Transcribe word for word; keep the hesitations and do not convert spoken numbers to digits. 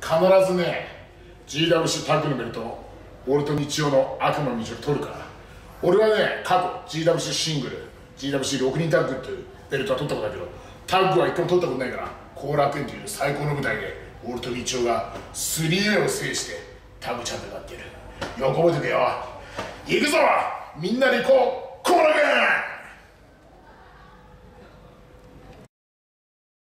ずね ジーダブリューシー タッグのベルト俺と日曜の悪魔の道を取るから。俺はね過去 ジーダブリューシー シングル ジーダブリューシーろく 人タッグっていうベルトは取ったことあるけど、タッグは一回も取ったことないから、後楽園という最高の舞台で俺と日曜が スリーウェイ を制してタッグチャンピオンになっている。よく覚えててよ。行くぞみんなで行こう後楽園。